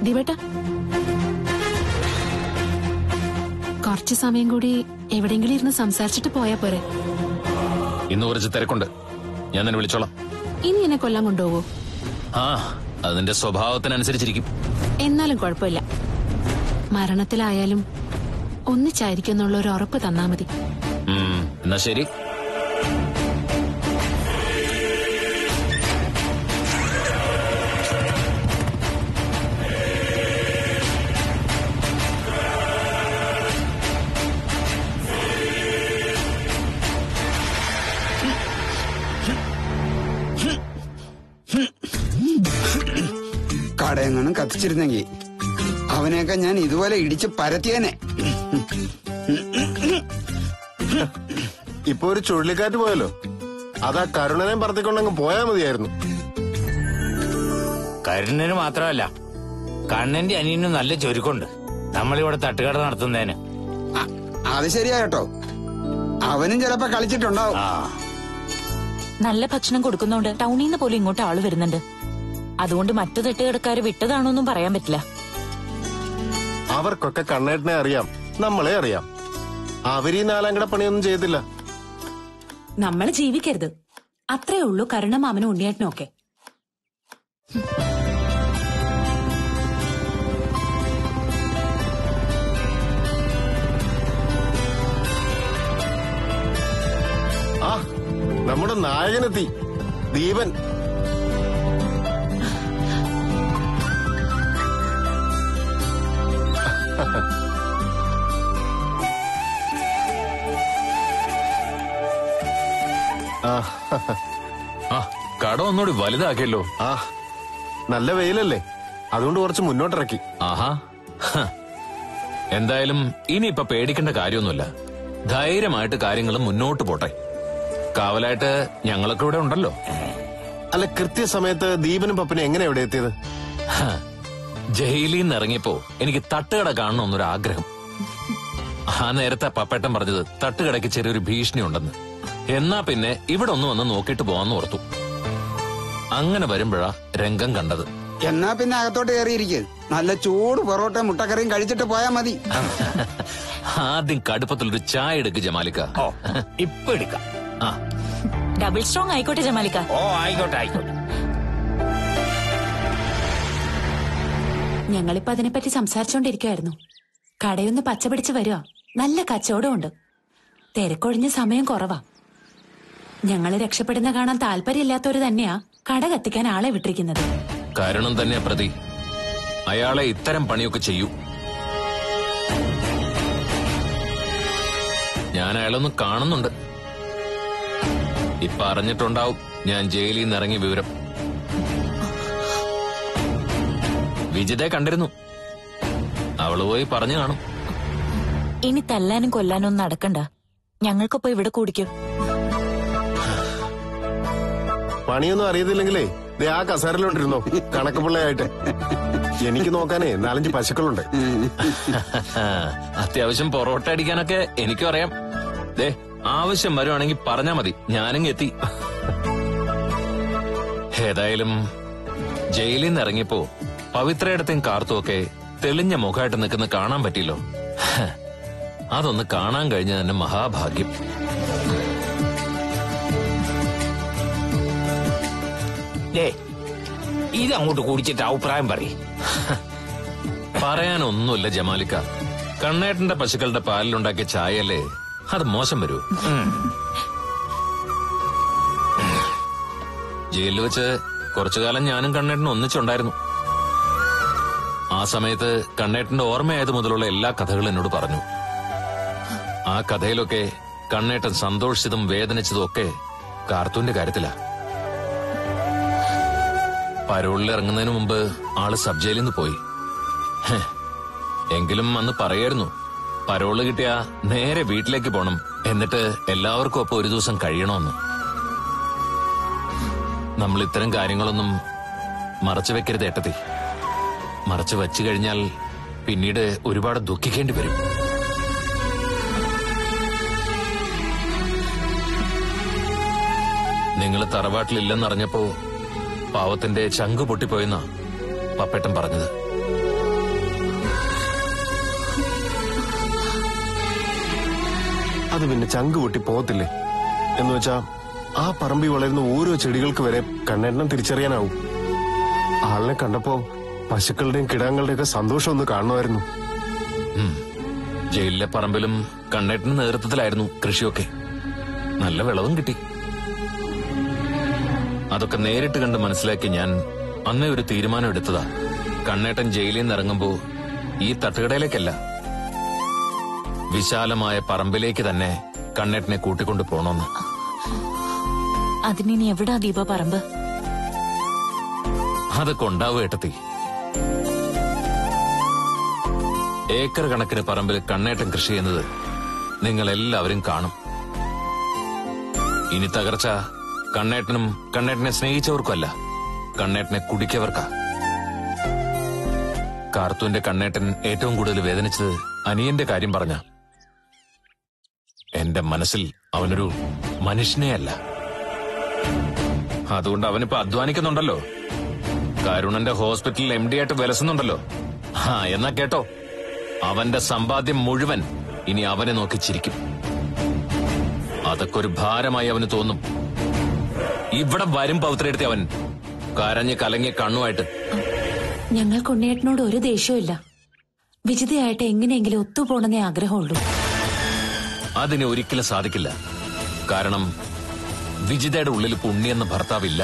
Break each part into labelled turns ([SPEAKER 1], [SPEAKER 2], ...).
[SPEAKER 1] ദീപേട്ട, കുറച്ചു സമയം കൂടി എവിടെയെങ്കിലും ഇരുന്ന് സംസാരിച്ചിട്ട് പോയാ പോരെ?
[SPEAKER 2] ഇന്ന് കുറച്ച് തിരക്കുണ്ട്, ഞാൻ നിന്നെ വിളിച്ചോളാം.
[SPEAKER 1] ഇനി എന്നെ കൊല്ലാൻ കൊണ്ടുപോകോ?
[SPEAKER 2] ആ, അതിന്റെ സ്വഭാവത്തിനനുസരിച്ചിരിക്കും.
[SPEAKER 1] എന്നാലും കുഴപ്പമില്ല. മരണത്തിലായാലും ഒന്നിച്ചായിരിക്കും എന്നുള്ള ഒരു ഉറപ്പ് തന്നാ മതി.
[SPEAKER 2] എന്നാ ശരി.
[SPEAKER 3] കടയെങ്ങാനും കത്തിച്ചിരുന്നെങ്കിൽ അവനെയൊക്കെ ഞാൻ ഇതുപോലെ ഇടിച്ച് പരത്തിയേനെ.
[SPEAKER 4] ഇപ്പൊ ഒരു ചുഴലിക്കാറ്റ് പോയല്ലോ, അതാ കരുണനെ പറത്തിക്കൊണ്ടങ്ങ് പോയാ മതിയായിരുന്നു.
[SPEAKER 5] കരുണന് മാത്രമല്ല, കണ്ണന്റെ അനിയനും നല്ല ചുരുക്കുണ്ട് നമ്മളിവിടെ തട്ടുകട നടത്തുന്നതിന്.
[SPEAKER 3] അത് ശരിയാ കേട്ടോ, അവനും ചിലപ്പോ കളിച്ചിട്ടുണ്ടാവും.
[SPEAKER 6] നല്ല ഭക്ഷണം കൊടുക്കുന്നോണ്ട് ടൗണിൽ നിന്ന് പോലും ഇങ്ങോട്ട് ആള് വരുന്നുണ്ട്. അതുകൊണ്ട് മറ്റു തട്ടുകടക്കാര് വിട്ടതാണോന്നും പറയാൻ പറ്റില്ല.
[SPEAKER 4] അവർക്കൊക്കെ കണ്ണേട്ടനെ അറിയാം, നമ്മളെ അറിയാം. അവരീ നാലാംകിട പണിയൊന്നും ചെയ്തില്ല.
[SPEAKER 6] നമ്മള് ജീവിക്കരുത്, അത്രേ ഉള്ളൂ കരുണ മാമനും ഉണ്ണിയേട്ടനും ഒക്കെ.
[SPEAKER 4] ആ, നമ്മുടെ നായകനെത്തി, ദീപൻ.
[SPEAKER 2] കട ഒന്നുകൂടി വലുതാക്കിയല്ലോ.
[SPEAKER 4] ആ, നല്ല വെയിലല്ലേ, അതുകൊണ്ട് കുറച്ച് മുന്നോട്ടിറക്കി.
[SPEAKER 2] ആഹാ, എന്തായാലും ഇനിയിപ്പൊ പേടിക്കേണ്ട കാര്യമൊന്നുമില്ല. ധൈര്യമായിട്ട് കാര്യങ്ങൾ മുന്നോട്ട് പോട്ടെ. കാവലായിട്ട് ഞങ്ങളൊക്കെ ഇവിടെ ഉണ്ടല്ലോ.
[SPEAKER 4] അല്ല, കൃത്യസമയത്ത് ദീപനും പപ്പനും എങ്ങനെ എവിടെ എത്തിയത്?
[SPEAKER 2] ജയിലിൽ നിന്ന് ഇറങ്ങിയപ്പോ എനിക്ക് തട്ടുകട കാണണമെന്നൊരു ആഗ്രഹം. ആ നേരത്തെ പപ്പേട്ടൻ പറഞ്ഞത് തട്ടുകടയ്ക്ക് ചെറിയൊരു ഭീഷണി ഉണ്ടെന്ന്. എന്നാ പിന്നെ ഇവിടെ ഒന്ന് വന്ന് നോക്കിയിട്ട് പോവാന്ന് ഓർത്തു. അങ്ങനെ വരുമ്പോഴാ രംഗം കണ്ടത്.
[SPEAKER 3] എന്നാ പിന്നെ അകത്തോട്ട് കയറിയിരിക്കും, നല്ല ചൂട് പൊറോട്ട മുട്ടക്കറിയും കഴിച്ചിട്ട് പോയാ മതി.
[SPEAKER 2] ആദ്യം കടുപ്പത്തിലൊരു ചായ എടുക്ക് ജമാലിക്ക.
[SPEAKER 5] ഇപ്പൊ എടുക്കാം.
[SPEAKER 6] ഡബിൾ സ്ട്രോങ് ആയിക്കോട്ടെ ജമാലിക്ക.
[SPEAKER 5] ഓ, ആയിക്കോട്ടെ ആയിക്കോട്ടെ.
[SPEAKER 6] ഞങ്ങളിപ്പോ അതിനെപ്പറ്റി സംസാരിച്ചോണ്ടിരിക്കുവായിരുന്നു. കടയൊന്ന് പച്ചപിടിച്ച് വരുക, നല്ല കച്ചവടമുണ്ട്. തിരക്കൊഴിഞ്ഞ സമയം കുറവാ. ഞങ്ങള് രക്ഷപ്പെടുന്ന കാണാൻ താല്പര്യമില്ലാത്തവര് തന്നെയാ കട കത്തിക്കാൻ ആളെ വിട്ടിരിക്കുന്നത്.
[SPEAKER 2] കാരണം തന്നെയാ പ്രതി. അയാളെ ഇത്തരം പണിയൊക്കെ ചെയ്യൂ. ഞാൻ അയാളൊന്ന് കാണുന്നുണ്ട്. ഇപ്പൊ അറിഞ്ഞിട്ടുണ്ടാവും ഞാൻ ജയിലിൽ നിന്ന് ഇറങ്ങിയ വിവരം. വിജിതയെ കണ്ടിരുന്നു, അവള് പോയി പറഞ്ഞു കാണും.
[SPEAKER 6] ഇനി തല്ലാനും കൊല്ലാനും ഒന്നും നടക്കണ്ട, ഞങ്ങൾക്കൊപ്പം ഇവിടെ കൂടിക്കും.
[SPEAKER 4] പണിയൊന്നും അറിയത്തില്ലെങ്കിലേ ദേ ആ കസേരയിലോട്ടിരുന്നോ, കണക്ക് പിള്ളയായിട്ട്. എനിക്ക് നോക്കാനേ 4-5 പശുക്കളുണ്ട്.
[SPEAKER 2] അത്യാവശ്യം പൊറോട്ട അടിക്കാനൊക്കെ എനിക്കും അറിയാം. ദേ, ആവശ്യം വരുവാണെങ്കിൽ പറഞ്ഞാ മതി, ഞാനും എത്തി. ഏതായാലും ജയിലിൽ നിന്ന് ഇറങ്ങിയപ്പോ പവിത്രയിടത്തെയും കാർത്തുമൊക്കെ തെളിഞ്ഞ മുഖമായിട്ട് നിൽക്കുന്ന കാണാൻ പറ്റിയല്ലോ. അതൊന്ന് കാണാൻ കഴിഞ്ഞ തന്നെ മഹാഭാഗ്യം.
[SPEAKER 5] ഇതങ്ങോട്ട് കുടിച്ചിട്ട് അഭിപ്രായം പറയും.
[SPEAKER 2] പറയാനൊന്നുമില്ല ജമാലിക്ക, കണ്ണേട്ടന്റെ പശുക്കളുടെ പാലിലുണ്ടാക്കിയ ചായയല്ലേ, അത് മോശം വരൂ. ജയിലിൽ വെച്ച് കുറച്ചുകാലം ഞാനും കണ്ണേട്ടനും ഒന്നിച്ചുണ്ടായിരുന്നു. ആ സമയത്ത് കണ്ണേട്ടന്റെ ഓർമ്മയായത് മുതലുള്ള എല്ലാ കഥകളും എന്നോട് പറഞ്ഞു. ആ കഥയിലൊക്കെ കണ്ണേട്ടൻ സന്തോഷിച്ചതും വേദനിച്ചതും ഒക്കെ കാർത്തൂന്റെ കാര്യത്തിലാ. പരോളിൽ ഇറങ്ങുന്നതിന് മുമ്പ് ആള് സബ് ജയിലിൽ നിന്ന് പോയി. എങ്കിലും അന്ന് പറയായിരുന്നു, പരോള് കിട്ടിയ നേരെ വീട്ടിലേക്ക് പോണം, എന്നിട്ട് എല്ലാവർക്കും ഒപ്പം ഒരു ദിവസം കഴിയണമെന്ന്. നമ്മൾ ഇത്തരം കാര്യങ്ങളൊന്നും മറച്ചു വെക്കരുത് ഏട്ടത്തി. മറച്ചു വച്ചു കഴിഞ്ഞാൽ പിന്നീട് ഒരുപാട് ദുഃഖിക്കേണ്ടി വരും. നിങ്ങൾ തറവാട്ടിലില്ലെന്നറിഞ്ഞപ്പോ പാവത്തിന്റെ ചങ്ക് പൊട്ടിപ്പോയെന്നാ പപ്പേട്ടൻ പറഞ്ഞത്.
[SPEAKER 4] അത് പിന്നെ ചങ്ക് പൊട്ടി പോകത്തില്ലേ? എന്ന് വെച്ചാ ആ പറമ്പിൽ വളരുന്ന ഓരോ ചെടികൾക്ക് വരെ കണ്ണേട്ടനെ തിരിച്ചറിയാനാവും. ആളിനെ കണ്ടപ്പോ പശുക്കളുടെയും കിടാങ്ങളുടെയും ഒക്കെ സന്തോഷം ഒന്ന് കാണുമായിരുന്നു.
[SPEAKER 2] ജയിലിലെ പറമ്പിലും കണ്ണേട്ടന് നേതൃത്വത്തിലായിരുന്നു കൃഷിയൊക്കെ. നല്ല വിളവും കിട്ടി. അതൊക്കെ നേരിട്ട് കണ്ട് മനസ്സിലാക്കി ഞാൻ അന്നേ ഒരു തീരുമാനം എടുത്തതാ. കണ്ണേട്ടൻ ജയിലിൽ നിന്ന് ഇറങ്ങുമ്പോ ഈ തട്ടുകടയിലേക്കല്ല, വിശാലമായ പറമ്പിലേക്ക് തന്നെ കണ്ണേട്ടനെ കൂട്ടിക്കൊണ്ടു പോണോന്ന്.
[SPEAKER 6] അതിനി എവിടാ ദീപ പറമ്പ്?
[SPEAKER 2] അതൊക്കെ ഉണ്ടാവും ഏട്ടത്തി. ഏക്കർ കണക്കിന് പറമ്പിൽ കണ്ണേട്ടൻ കൃഷി ചെയ്യുന്നത് നിങ്ങൾ എല്ലാവരും കാണും. ഇനി തകർച്ച കണ്ണേട്ടനും കണ്ണേട്ടനെ സ്നേഹിച്ചവർക്കുമല്ല, കണ്ണേട്ടനെ കുടിക്കവർക്കാ. കാർത്തൂന്റെ കണ്ണേട്ടൻ ഏറ്റവും കൂടുതൽ വേദനിച്ചത് അനിയന്റെ കാര്യം പറഞ്ഞ. എന്റെ മനസ്സിൽ അവനൊരു മനുഷ്യനേ അല്ല. അതുകൊണ്ട് അവനിപ്പോ അധ്വാനിക്കുന്നുണ്ടല്ലോ, കരുണന്റെ ഹോസ്പിറ്റലിൽ MD ആയിട്ട് വിലസുന്നുണ്ടല്ലോ. എന്നാ കേട്ടോ, അവന്റെ സമ്പാദ്യം മുഴുവൻ ഇനി അവനെ നോക്കി ചിരിക്കും. അതൊക്കെ ഒരു ഭാരമായി അവന് തോന്നും. ഇവിടെ വരും പൗത്രയെടുത്തി അവൻ കരഞ്ഞ് കലങ്ങിയ കണ്ണുമായിട്ട്.
[SPEAKER 6] ഞങ്ങൾക്ക് ഉണ്ണിയേട്ടനോട് ഒരു ദേഷ്യമില്ല. വിജിതയായിട്ട് എങ്ങനെയെങ്കിലും ഒത്തുപോണെന്നേ ആഗ്രഹമുള്ളൂ.
[SPEAKER 2] അതിന് ഒരിക്കലും സാധിക്കില്ല. കാരണം വിജിതയുടെ ഉള്ളിൽ പുണ്യെന്ന ഭർത്താവില്ല.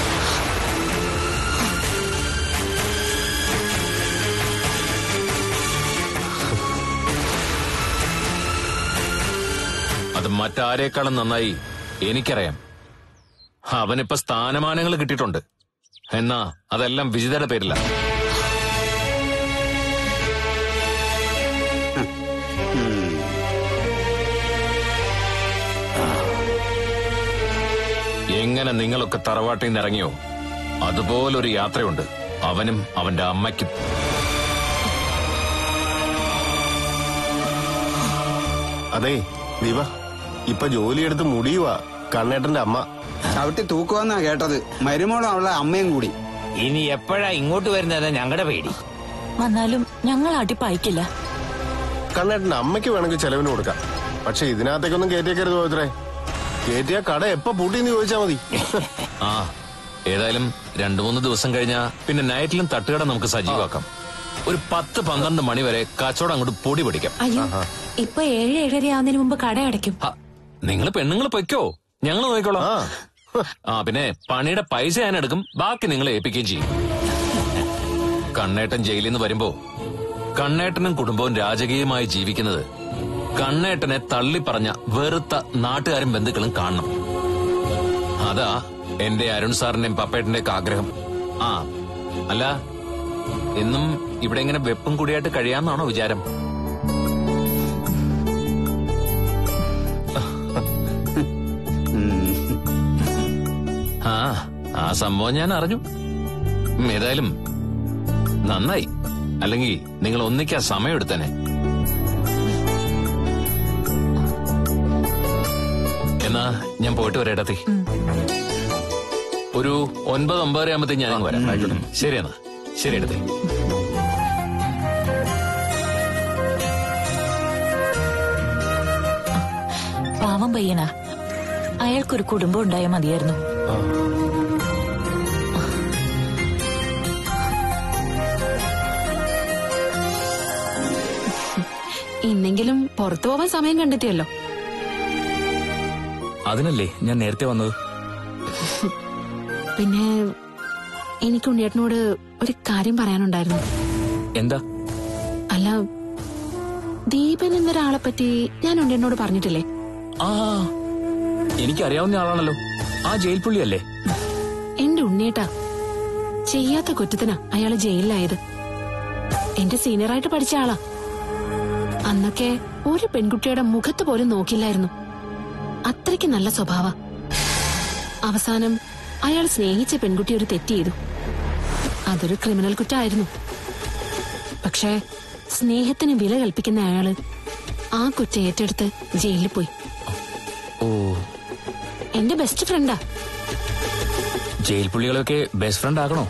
[SPEAKER 2] അത് മറ്റാരേക്കാളും നന്നായി എനിക്കറിയാം. അവനിപ്പോ സ്ഥാനമാനങ്ങൾ കിട്ടിയിട്ടുണ്ട്. എന്നാ അതെല്ലാം വിജിതയുടെ പേരില്ല. എങ്ങനെ നിങ്ങളൊക്കെ തറവാട്ടിൽ നിന്ന് ഇറങ്ങിയോ അതുപോലൊരു യാത്രയുണ്ട് അവനും അവന്റെ അമ്മയ്ക്കും.
[SPEAKER 4] അതെ ദീപ, ഇപ്പൊ ജോലിയെടുത്ത് മുടിയുവാ കണ്ണേട്ടന്റെ അമ്മ.
[SPEAKER 3] ചവിട്ടി തൂക്കുവെന്നാ കേട്ടത്. മരുമോളും അവളെ അമ്മയും കൂടി.
[SPEAKER 5] ഇനി എപ്പോഴാ ഇങ്ങോട്ട് വരുന്നത് ഞങ്ങളുടെ പേടി.
[SPEAKER 6] വന്നാലും ഞങ്ങൾ അടിപ്പായിക്കില്ല.
[SPEAKER 4] കണ്ണേട്ടന്റെ അമ്മയ്ക്ക് വേണമെങ്കിൽ ചെലവിന് കൊടുക്കാം. പക്ഷെ ഇതിനകത്തേക്കൊന്നും കയറ്റിയേക്കരുത് പോത്രേ. കയറ്റിയ കട എപ്പോ പൂട്ടിന്ന് ചോദിച്ചാ മതി.
[SPEAKER 2] ആ, ഏതായാലും 2-3 ദിവസം കഴിഞ്ഞാ പിന്നെ നൈറ്റിലും തട്ടുകട നമുക്ക് സജീവാക്കാം. ഒരു 10-12 മണി വരെ കച്ചവടം അങ്ങോട്ട് പൊടി പിടിക്കാം.
[SPEAKER 6] അയ്യോ, ഇപ്പൊ 7-7:30 ആവുന്നതിന് മുമ്പ് കട അടയ്ക്കും.
[SPEAKER 2] നിങ്ങൾ പെണ്ണുങ്ങൾ പൊയ്ക്കോ, ഞങ്ങൾ നോക്കിക്കോളാം. പിന്നെ പണിയുടെ പൈസ ഞാൻ എടുക്കും, ബാക്കി നിങ്ങളെ ഏൽപ്പിക്കുകയും ചെയ്യും. കണ്ണേട്ടൻ ജയിലിൽ നിന്ന് വരുമ്പോ കണ്ണേട്ടനും കുടുംബവും രാജകീയമായി ജീവിക്കുന്നത് കണ്ണേട്ടനെ തള്ളിപ്പറഞ്ഞ വെറുത്ത നാട്ടുകാരും ബന്ധുക്കളും കാണണം. അതാ എന്റെ അരുൺ സാറിന്റെയും പപ്പേട്ടന്റെയും ഒക്കെ ആഗ്രഹം. അല്ല, എന്നും ഇവിടെ ഇങ്ങനെ വെപ്പും കൂടിയായിട്ട് കഴിയാന്നാണോ വിചാരം? ആ സംഭവം ഞാൻ അറിഞ്ഞു. ഏതായാലും നന്നായി. അല്ലെങ്കിൽ നിങ്ങൾ ഒന്നിക്കാൻ സമയം എടുത്തേനെ. എന്നാ ഞാൻ പോയിട്ട് വരേടത്തി. ഒരു 9-9:30 ആകുമ്പത്തേക്ക് ഞാൻ വരാം. ശരിയെന്നാ, ശരി എടുത്തേ.
[SPEAKER 6] പാവം പയ്യനാ, അയാൾക്കൊരു കുടുംബം ഉണ്ടായാൽ മതിയായിരുന്നു.
[SPEAKER 1] ഇന്നെങ്കിലും പുറത്തു പോവാൻ സമയം കണ്ടെത്തിയല്ലോ.
[SPEAKER 7] അതിനല്ലേ ഞാൻ നേരത്തെ വന്നത്.
[SPEAKER 1] പിന്നെ എനിക്ക് ഉണ്ണിയേട്ടനോട് ഒരു കാര്യം പറയാനുണ്ടായിരുന്നു.
[SPEAKER 7] എന്താ?
[SPEAKER 1] അല്ല, ദീപൻ എന്നൊരാളെ പറ്റി ഞാൻ ഉണ്ണിയേട്ടനോട് പറഞ്ഞിട്ടില്ലേ?
[SPEAKER 7] ആ, എനിക്കറിയാവുന്ന ആളാണല്ലോ. ആ ജയിൽ പുള്ളിയല്ലേ?
[SPEAKER 1] എന്റെ ഉണ്ണിയേട്ടാ, ചെയ്യാത്ത കുറ്റത്തിനാ അയാള് ജയിലിലായത്. എന്റെ സീനിയറായിട്ട് പഠിച്ച ആളാ. അന്നൊക്കെ ഒരു പെൺകുട്ടിയുടെ മുഖത്ത് പോലും നോക്കില്ലായിരുന്നു. അത്രയ്ക്ക് നല്ല സ്വഭാവ. അവസാനം അയാൾ സ്നേഹിച്ച പെൺകുട്ടി ഒരു തെറ്റ് ചെയ്തു. അതൊരു ക്രിമിനൽ കുറ്റമായിരുന്നു. പക്ഷേ സ്നേഹത്തിന് വില കൽപ്പിക്കുന്ന അയാള് ആ കുറ്റം ഏറ്റെടുത്ത് ജയിലിൽ പോയി.
[SPEAKER 7] ഓ,
[SPEAKER 1] എന്റെ ബെസ്റ്റ് ഫ്രണ്ടാ.
[SPEAKER 7] ജയിൽ പുള്ളികളൊക്കെ ബെസ്റ്റ് ഫ്രണ്ട് ആകണോ?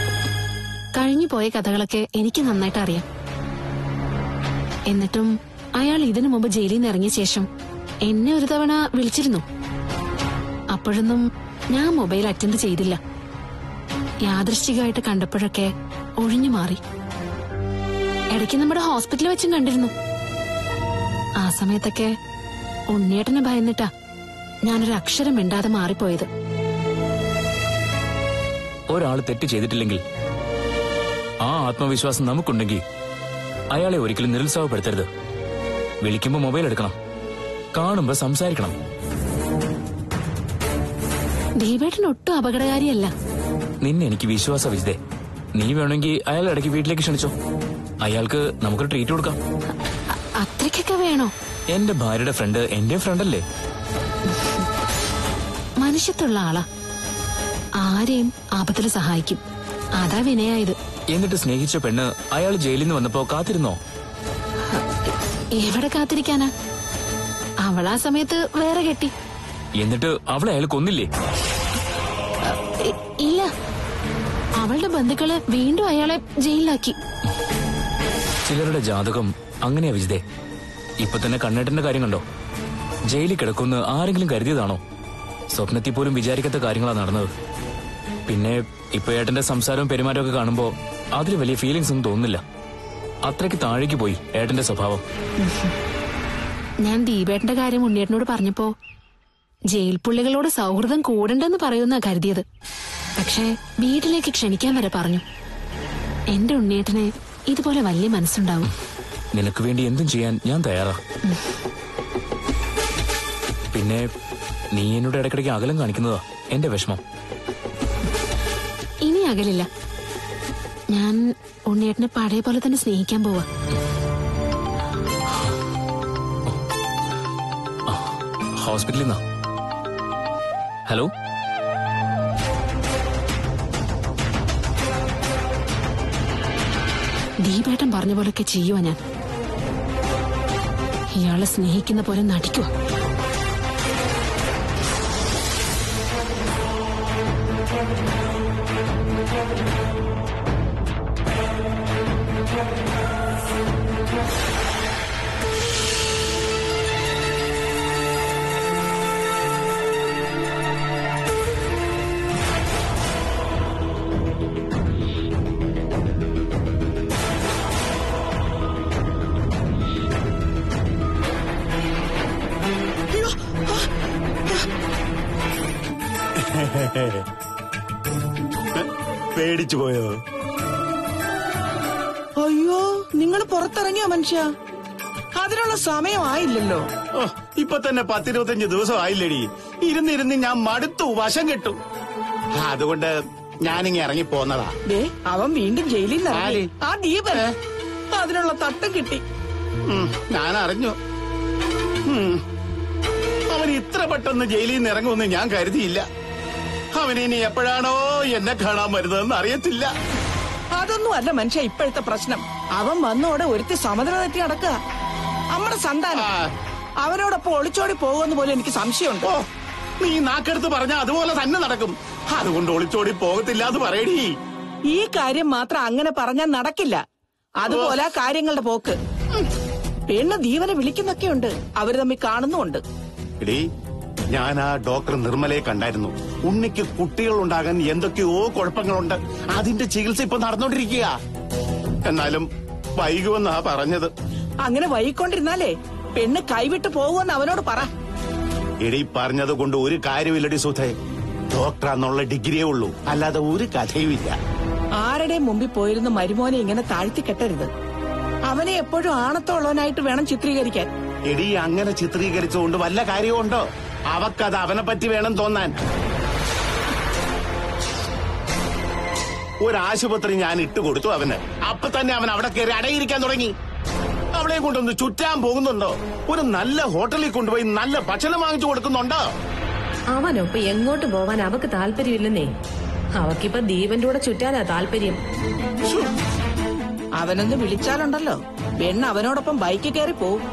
[SPEAKER 1] കഴിഞ്ഞു പോയ കഥകളൊക്കെ എനിക്ക് നന്നായിട്ട് അറിയാം. എന്നിട്ടും അയാൾ ഇതിനു മുമ്പ് ജയിലിൽ നിന്ന് ഇറങ്ങിയ ശേഷം എന്നെ ഒരു തവണ വിളിച്ചിരുന്നു. അപ്പോഴൊന്നും ഞാൻ മൊബൈൽ അറ്റൻഡ് ചെയ്തില്ല. യാദൃശ്ചികമായിട്ട് കണ്ടപ്പോഴൊക്കെ ഒഴിഞ്ഞു മാറി. ഇടയ്ക്ക് നമ്മുടെ ഹോസ്പിറ്റലിൽ വെച്ചും കണ്ടിരുന്നു. ആ സമയത്തൊക്കെ ഉണ്ണിയേട്ടനെ ഭയന്നിട്ടാ ഞാനൊരു അക്ഷരം മിണ്ടാതെ മാറിപ്പോയത്.
[SPEAKER 7] ഒരാൾ തെറ്റ് ചെയ്തിട്ടില്ലെങ്കിൽ ആ ആത്മവിശ്വാസം നമുക്കുണ്ടെങ്കിൽ അയാളെ ഒരിക്കലും നിരുത്സാഹപ്പെടുത്തരുത്. വിളിക്കുമ്പോ മൊബൈൽ എടുക്കണം, കാണുമ്പോ സംസാരിക്കണം.
[SPEAKER 1] ദീപേട്ടൻ ഒട്ടും അപകടകാരിയല്ല.
[SPEAKER 7] നിന്നെ എനിക്ക് വിശ്വാസ വിജിതേ. നീ വേണമെങ്കിൽ അയാൾ ഇടയ്ക്ക് വീട്ടിലേക്ക് ക്ഷണിച്ചോ. അയാൾക്ക് നമുക്കൊരു ട്രീറ്റ് കൊടുക്കാം.
[SPEAKER 1] അത്രയ്ക്കൊക്കെ വേണോ?
[SPEAKER 7] എന്റെ ഭാര്യയുടെ ഫ്രണ്ട് എന്റെ ഫ്രണ്ടല്ലേ.
[SPEAKER 1] മനുഷ്യത്തുള്ള ആളാ. ആരെയും ആപത്തില് സഹായിക്കും. അതാ വിനയായത്.
[SPEAKER 7] എന്നിട്ട് സ്നേഹിച്ച പെണ്ണ് അയാൾ ജയിലിൽ നിന്ന് വന്നപ്പോ കാത്തിരുന്നോ?
[SPEAKER 1] എവിടെ കാത്തിരിക്കാനാ? അവളാ സമയത്ത് വേറെ കെട്ടി.
[SPEAKER 7] എന്നിട്ട് അവളെ അയാൾ കൊന്നില്ലേ?
[SPEAKER 1] ഇല്ല, അവളുടെ ബന്ധുക്കള് വീണ്ടും അയാളെ ജയിലിലാക്കി.
[SPEAKER 7] ചിലരുടെ ജാതകം അങ്ങനെയാ വിജിതേ. ഇപ്പൊ തന്നെ കണ്ണേട്ടന്റെ കാര്യം കണ്ടോ? ജയിലിൽ കിടക്കുമെന്ന് ആരെങ്കിലും കരുതിയതാണോ? സ്വപ്നത്തിൽ പോലും വിചാരിക്കാത്ത കാര്യങ്ങളാ നടന്നത്. പിന്നെ ഇപ്പൊ ഏട്ടന്റെ സംസാരവും പെരുമാറ്റവും ഒക്കെ കാണുമ്പോ അതിൽ വലിയ ഫീലിങ്സ് ഒന്നും തോന്നുന്നില്ല. അത്രയ്ക്ക് താഴേക്ക് പോയി ഏട്ടന്റെ സ്വഭാവം.
[SPEAKER 1] ഞാൻ ദീപേട്ടന്റെ കാര്യം ഉണ്ണിയേട്ടനോട് പറഞ്ഞപ്പോ ജയിൽ പുള്ളികളോട് സൗഹൃദം കൂടണ്ടെന്ന് പറയുന്ന കരുതിയത്. പക്ഷേ വീട്ടിലേക്ക് ക്ഷണിക്കാൻ വരെ പറഞ്ഞു. എന്റെ ഉണ്ണിയേട്ടന് ഇതുപോലെ വലിയ മനസ്സുണ്ടാവും.
[SPEAKER 7] നിനക്ക് വേണ്ടി എന്തും ചെയ്യാൻ ഞാൻ തയ്യാറാ. പിന്നെ നീ എന്നോട് ഇടയ്ക്കിടയ്ക്ക് അകലം കാണിക്കുന്നതാ എന്റെ വിഷമം.
[SPEAKER 1] ഇനി അകലില്ല. ഞാൻ ഉണ്ണിയേട്ടനെ പഴയ പോലെ തന്നെ സ്നേഹിക്കാൻ പോവാ.
[SPEAKER 7] ഹോസ്പിറ്റലിൽ നിന്നാ. ഹലോ,
[SPEAKER 1] ദീപേട്ടൻ പറഞ്ഞ പോലൊക്കെ ചെയ്യുവാ ഞാൻ. ഇയാളെ സ്നേഹിക്കുന്ന പോലെ നടിക്കുവാ.
[SPEAKER 8] പേടിച്ചു പോയോ?
[SPEAKER 9] അയ്യോ, നിങ്ങൾ പുറത്തിറങ്ങിയോ മനുഷ്യ? അതിനുള്ള സമയമായില്ലല്ലോ.
[SPEAKER 8] ഇപ്പൊ തന്നെ 10-25 ദിവസം ആയില്ലടി. ഇരുന്നിരുന്ന് ഞാൻ മടുത്തു, വശം കെട്ടു. അതുകൊണ്ട് ഞാനിങ്ങ ഇറങ്ങി പോന്നതാ.
[SPEAKER 9] അവൻ വീണ്ടും ജയിലിൽ നിന്ന് ആ ദീപൻ അതിനുള്ള തട്ടം കിട്ടി.
[SPEAKER 8] ഞാൻ അറിഞ്ഞു. അവൻ ഇത്ര പെട്ടെന്ന് ജയിലിൽ നിന്ന് ഇറങ്ങുമെന്ന് ഞാൻ കരുതിയില്ല. അവനിനി എപ്പോഴാണോ എന്നെ കാണാൻ വരുന്നതെന്ന് അറിയത്തില്ല.
[SPEAKER 9] അതൊന്നും അല്ല മനുഷ്യ ഇപ്പോഴത്തെ പ്രശ്നം. അവൻ വന്നോടെ ഒരുത്തി സമനില തെറ്റി നടക്കുക. നമ്മുടെ സന്താനം അവനോടൊപ്പം ഒളിച്ചോടി പോകുമെന്ന് പോലും എനിക്ക് സംശയമുണ്ട്.
[SPEAKER 8] നീ നാക്കെടുത്ത് പറഞ്ഞാൽ അതുപോലെ തന്നെ നടക്കും. അതുകൊണ്ട് ഒളിച്ചോടി പോകത്തില്ല എന്ന് പറയടി.
[SPEAKER 9] ഈ കാര്യം മാത്രം അങ്ങനെ പറഞ്ഞാൽ നടക്കില്ല. അതുപോലെ കാര്യങ്ങളുടെ പോക്ക്. പെണ്ണ് ദീവനെ വിളിക്കുന്നൊക്കെയുണ്ട്. അവര് തമ്മിൽ കാണുന്നുമുണ്ട്.
[SPEAKER 8] എടീ, ഞാൻ ആ ഡോക്ടർ നിർമ്മലയെ കണ്ടായിരുന്നു. ഉണ്ണിക്ക് കുട്ടികൾ ഉണ്ടാകാൻ എന്തൊക്കെയോ കുഴപ്പങ്ങളുണ്ട്. അതിന്റെ ചികിത്സ ഇപ്പൊ നടന്നോണ്ടിരിക്കുക. എന്നാലും വൈകുമെന്നാ പറഞ്ഞത്.
[SPEAKER 9] അങ്ങനെ വൈകിക്കൊണ്ടിരുന്നാലേ പെണ്ണ് കൈവിട്ട് പോകുമെന്ന് അവനോട് പറ.
[SPEAKER 8] എടീ, പറഞ്ഞത് കൊണ്ട് ഒരു കാര്യമില്ലടി സുധേ. ഡോക്ടർ എന്നുള്ള ഡിഗ്രിയേ ഉള്ളൂ, അല്ലാതെ ഒരു കഥയുമില്ല.
[SPEAKER 9] ആരുടെയും മുമ്പിൽ പോയിരുന്ന മരുമോനെ ഇങ്ങനെ താഴ്ത്തി കെട്ടരുത്. അവനെ എപ്പോഴും ആണത്തോളവനായിട്ട് വേണം ചിത്രീകരിക്കാൻ.
[SPEAKER 8] എടീ, അങ്ങനെ ചിത്രീകരിച്ചുകൊണ്ട് വല്ല കാര്യമുണ്ടോ? അവക്കത് അവനെ പറ്റി വേണം തോന്നാൻ. ഒരാശുപത്രി ഞാൻ ഇട്ടുകൊടുത്തു അവന്. അപ്പൊ തന്നെ അവൻ അവിടെ കയറി അടയിരിക്കാൻ തുടങ്ങി. അവളെ കൊണ്ടൊന്ന് ചുറ്റാൻ പോകുന്നുണ്ടോ? ഒരു നല്ല ഹോട്ടലിൽ കൊണ്ടുപോയി നല്ല ഭക്ഷണം വാങ്ങിച്ചു കൊടുക്കുന്നുണ്ടോ?
[SPEAKER 10] അവനൊപ്പം എങ്ങോട്ട് പോവാൻ അവക്ക് താല്പര്യമില്ലെന്നേ. അവക്കിപ്പോ ദീപന്റെ കൂടെ ചുറ്റാനാ താല്പര്യം.
[SPEAKER 9] അവനൊന്ന് വിളിച്ചാലുണ്ടല്ലോ, പെണ്ണ് അവനോടൊപ്പം ബൈക്കിൽ കയറി പോവും.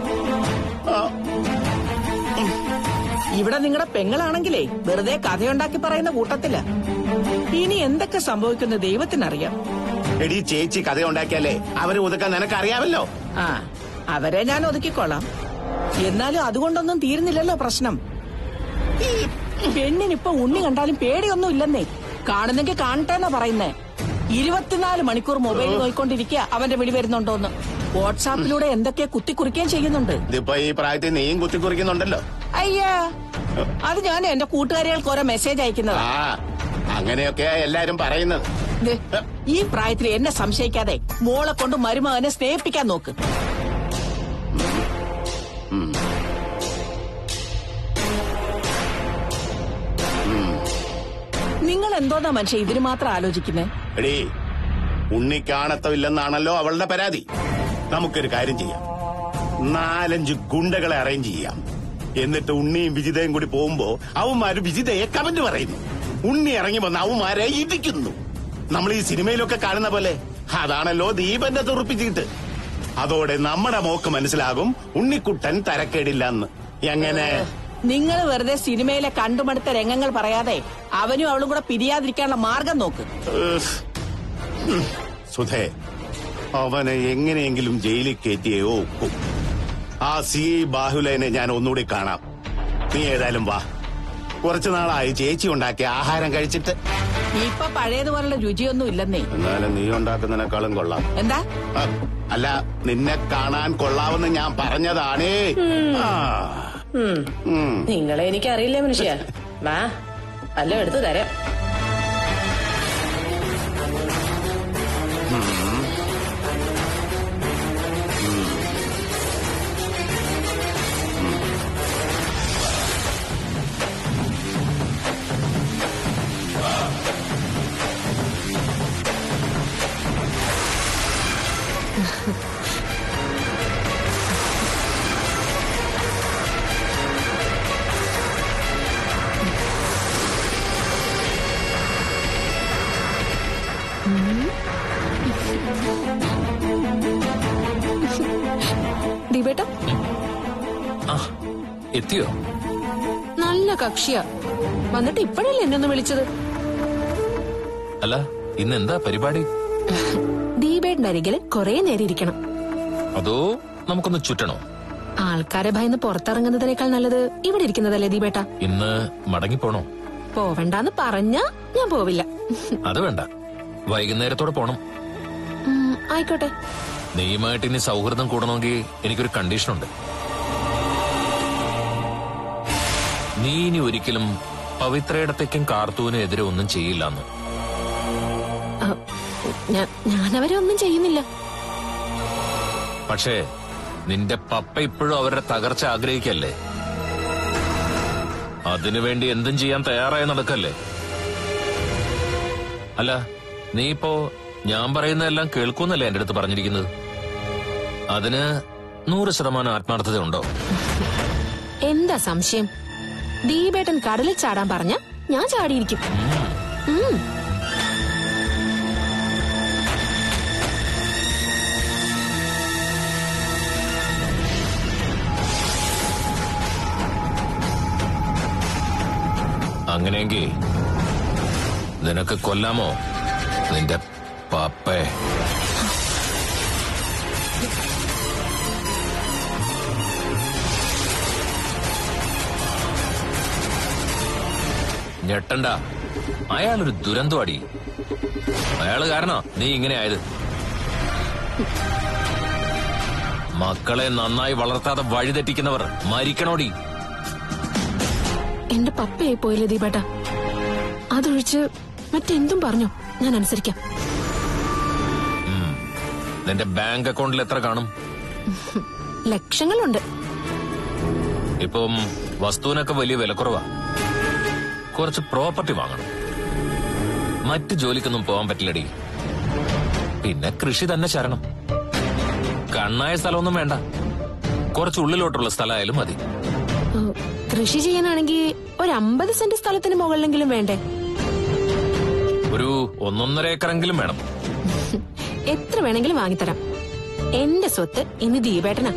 [SPEAKER 9] ഇവിടെ നിങ്ങളുടെ പെങ്ങളാണെങ്കിലേ വെറുതെ കഥയുണ്ടാക്കി പറയുന്ന കൂട്ടത്തില്ല. ഇനി എന്തൊക്കെ സംഭവിക്കുന്ന ദൈവത്തിനറിയാം.
[SPEAKER 8] എടീ, ചേച്ചി കഥയുണ്ടാക്കിയാലേ അവരെ ഒതുക്കാൻ നിനക്കറിയാമല്ലോ.
[SPEAKER 9] അവരെ ഞാൻ ഒതുക്കിക്കോളാം. എന്നാലും അതുകൊണ്ടൊന്നും തീരുന്നില്ലല്ലോ പ്രശ്നം. ഈ പെണ്ണിനിപ്പൊ ഉണ്ണി കണ്ടാലും പേടിയൊന്നും ഇല്ലെന്നേ. കാണുന്നെങ്കിൽ കാണട്ടെന്നാ പറയുന്നേ. 24 മണിക്കൂർ മൊബൈൽ നോയിക്കൊണ്ടിരിക്കുക അവന്റെ വിളി വരുന്നുണ്ടോന്ന്. വാട്സാപ്പിലൂടെ എന്തൊക്കെ കുത്തിക്കുറിക്കുകയും ചെയ്യുന്നുണ്ട്.
[SPEAKER 8] ഇതിപ്പോ ഈ പ്രായത്തിൽ നീയും കുത്തിക്കുറിക്കുന്നുണ്ടല്ലോ.
[SPEAKER 9] അയ്യാ, അത് ഞാൻ എന്റെ കൂട്ടുകാരികൾക്ക് ഓരോ മെസ്സേജ് അയക്കുന്നത്.
[SPEAKER 8] അങ്ങനെയൊക്കെയാ എല്ലാരും പറയുന്നത്.
[SPEAKER 9] ഈ പ്രായത്തിൽ എന്നെ സംശയിക്കാതെ മോളെ കൊണ്ട് മരുമകനെ സ്നേഹിപ്പിക്കാൻ നോക്ക്. നിങ്ങൾ എന്തോന്നാ മനുഷ്യ ഇതിന് മാത്രം ആലോചിക്കുന്നേ?
[SPEAKER 8] എടീ, ഉണ്ണിക്കാണത്തമില്ലെന്നാണല്ലോ അവളുടെ പരാതി. നമുക്കൊരു കാര്യം ചെയ്യാം. 4-5 ഗുണ്ടകളെ അറേഞ്ച് ചെയ്യാം. എന്നിട്ട് ഉണ്ണിയും വിജിതയും കൂടി പോകുമ്പോ അവന്മാര് വിജിതയെ കമന്റ് പറയുന്നു. ഉണ്ണി ഇറങ്ങി വന്ന് അവന്മാരെ ഇടിക്കുന്നു. നമ്മൾ ഈ സിനിമയിലൊക്കെ കാണുന്ന പോലെ. അതാണല്ലോ ദീപന്റെ തുറപ്പിച്ചിട്ട്. അതോടെ നമ്മുടെ മോക്ക് മനസ്സിലാകും ഉണ്ണിക്കുട്ടൻ തരക്കേടില്ലെന്ന്. എങ്ങനെ?
[SPEAKER 9] നിങ്ങൾ വെറുതെ സിനിമയിലെ കണ്ടുമടുത്ത രംഗങ്ങൾ പറയാതെ അവനും അവളും കൂടെ പിരിയാതിരിക്കാനുള്ള മാർഗം നോക്ക്.
[SPEAKER 8] സുധേ, അവനെ എങ്ങനെയെങ്കിലും ജയിലിൽ കയറ്റിയോ ഒക്കും. ആ CI ബാഹുലേനെ ഞാൻ ഒന്നുകൂടി കാണാം. നീ ഏതായാലും വാ. കുറച്ചു നാളായി ചേച്ചി ഉണ്ടാക്കിയ ആഹാരം കഴിച്ചിട്ട്.
[SPEAKER 9] ഇപ്പൊ പഴയതുപോലുള്ള രുചിയൊന്നും ഇല്ലെന്നേ.
[SPEAKER 8] എന്നാലും നീ ഉണ്ടാക്കുന്നതിനേക്കാളും കൊള്ളാം.
[SPEAKER 9] എന്താ?
[SPEAKER 8] അല്ല, നിന്നെ കാണാൻ കൊള്ളാമെന്ന് ഞാൻ പറഞ്ഞതാണേ.
[SPEAKER 10] നിങ്ങളെ എനിക്കറിയില്ലേ മനുഷ്യ. വാ, വല്ല എടുത്തു തരാം.
[SPEAKER 1] ദീപേട്ട
[SPEAKER 2] എത്തിയോ?
[SPEAKER 1] നല്ല കക്ഷിയാ. വന്നിട്ട് ഇപ്പഴല്ലേ എന്നെ ഒന്ന് വിളിച്ചത്?
[SPEAKER 2] അല്ല, ഇന്നെന്താ പരിപാടി?
[SPEAKER 1] ദീപേട്ടന്റെ അരികില് കൊറേ നേരം ഇരിക്കണം.
[SPEAKER 2] അതോ നമുക്കൊന്ന് ചുറ്റണോ?
[SPEAKER 1] ആൾക്കാരെ ഭയന്ന് പുറത്തിറങ്ങുന്നതിനേക്കാൾ നല്ലത് ഇവിടെ ഇരിക്കുന്നതല്ലേ ദീപേട്ട?
[SPEAKER 2] ഇന്ന് മടങ്ങിപ്പോണോ?
[SPEAKER 1] പോവണ്ടെന്ന് പറഞ്ഞാ ഞാൻ പോവില്ല.
[SPEAKER 2] അത് വേണ്ട, വൈകുന്നേരത്തോടെ പോണം.
[SPEAKER 1] ആയിക്കോട്ടെ.
[SPEAKER 2] നീയുമായിട്ട് ഇനി സൗഹൃദം കൂടണമെങ്കിൽ എനിക്കൊരു കണ്ടീഷനുണ്ട്. നീ ഇനി ഒരിക്കലും പവിത്രയിടത്തേക്കും കാർത്തൂവിനും എതിരെ ഒന്നും ചെയ്യില്ലെന്ന്.
[SPEAKER 1] ഞാനവരെ ഒന്നും ചെയ്യുന്നില്ല.
[SPEAKER 2] പക്ഷേ നിന്റെ പപ്പ ഇപ്പോഴും അവരുടെ തകർച്ച ആഗ്രഹിക്കല്ലേ? അതിനുവേണ്ടി എന്തും ചെയ്യാൻ തയ്യാറായി നടക്കല്ലേ? അല്ല, നീ ഇപ്പോ ഞാൻ പറയുന്നതെല്ലാം കേൾക്കൂന്നല്ലേ എന്റെ അടുത്ത് പറഞ്ഞിരിക്കുന്നത്? അതിന് 100% ആത്മാർത്ഥതയുണ്ടോ?
[SPEAKER 1] എന്താ സംശയം? ദീപേട്ടൻ കടലിൽ ചാടാൻ പറഞ്ഞ ഞാൻ ചാടിയിരിക്കും.
[SPEAKER 2] അങ്ങനെയെങ്കിൽ നിനക്ക് കൊല്ലാമോ നിന്റെ പപ്പേ? ഞെട്ടണ്ട, അയാളൊരു ദുരന്തവാടി. അയാള് കാരണോ നീ ഇങ്ങനെ ആയത്. മക്കളെ നന്നായി വളർത്താതെ വഴിതെറ്റിക്കുന്നവർ മരിക്കണോടി.
[SPEAKER 1] എന്റെ പപ്പയായി പോയില്ലേ ദീപേട്ട? അതൊഴിച്ച് മറ്റെന്തും പറഞ്ഞോ, ഞാൻ അനുസരിക്കാം.
[SPEAKER 2] നിന്റെ ബാങ്ക് അക്കൗണ്ടിൽ എത്ര കാണും?
[SPEAKER 1] ലക്ഷങ്ങളുണ്ട്.
[SPEAKER 2] ഇപ്പം വസ്തുവിനൊക്കെ വലിയ വിലക്കുറവാ. കുറച്ച് പ്രോപ്പർട്ടി വാങ്ങണം. മറ്റു ജോലിക്കൊന്നും പോകാൻ പറ്റില്ലടി. പിന്നെ കൃഷി തന്നെ ശരണം. കണ്ണായ സ്ഥലമൊന്നും വേണ്ട, കുറച്ച് ഉള്ളിലോട്ടുള്ള സ്ഥലമായാലും മതി.
[SPEAKER 1] കൃഷി ചെയ്യാനാണെങ്കിൽ ഒരു 50 സെന്റ് സ്ഥലത്തിന് മുകളിലെങ്കിലും വേണ്ടേ?
[SPEAKER 2] ഒരു 1.5 ഏക്കറെങ്കിലും വേണം.
[SPEAKER 1] എത്ര വേണമെങ്കിലും വാങ്ങിത്തരാം. എന്റെ സ്വത്ത് ഇന്ന് ദീപേട്ടനാ.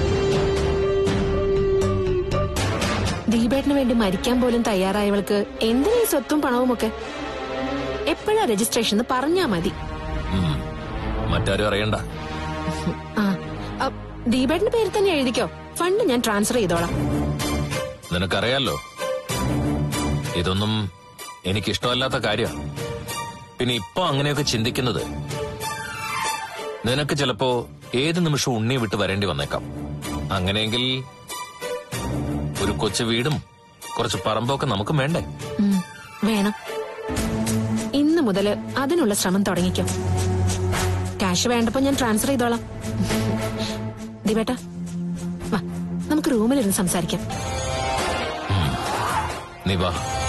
[SPEAKER 1] ദീപേട്ടന് വേണ്ടി മരിക്കാൻ പോലും തയ്യാറായവൾക്ക് എന്തിനാ ഈ സ്വത്തും പണവും ഒക്കെ? എപ്പോഴാ രജിസ്ട്രേഷൻ എന്ന് പറഞ്ഞാ മതി.
[SPEAKER 2] മറ്റാരും അറിയണ്ട.
[SPEAKER 1] ദീപേട്ടന്റെ പേര് തന്നെ എഴുതിക്കോ. ഫണ്ട് ഞാൻ ട്രാൻസ്ഫർ ചെയ്തോളാം.
[SPEAKER 2] നിനക്കറിയാലോ, ഇതൊന്നും എനിക്കിഷ്ടമല്ലാത്ത കാര്യമാണ്. പിന്നെ ഇപ്പൊ അങ്ങനെയൊക്കെ ചിന്തിക്കുന്നത് നിനക്ക് ചിലപ്പോ ഏത് നിമിഷവും ഉണ്ണിയെ വിട്ട് വരേണ്ടി വന്നേക്കാം. അങ്ങനെയെങ്കിൽ ഒരു കൊച്ചു വീടും കുറച്ച് പറമ്പൊക്കെ നമുക്കും വേണ്ടേ?
[SPEAKER 1] വേണം. ഇന്ന് മുതല് അതിനുള്ള ശ്രമം തുടങ്ങിക്കും. ക്യാഷ് വേണ്ടപ്പോ ഞാൻ ട്രാൻസ്ഫർ ചെയ്തോളാം. ദീപേട്ടാ, വാ, നമുക്ക് റൂമിലിരുന്ന് സംസാരിക്കാം.
[SPEAKER 2] നീ വാ.